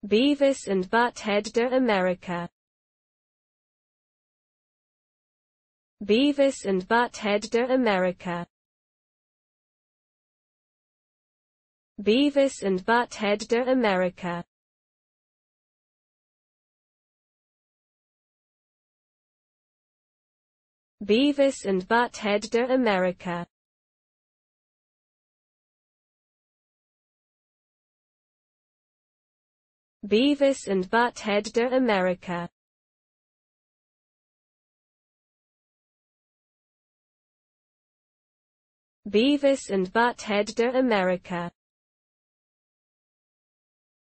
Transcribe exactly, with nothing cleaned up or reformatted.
Beavis and Butt-Head de America. Beavis and Butt-Head de America. Beavis and Butt-Head de America. Beavis and Butt-Head de America. Beavis and Butt-Head de America. Beavis and Butt-Head de America.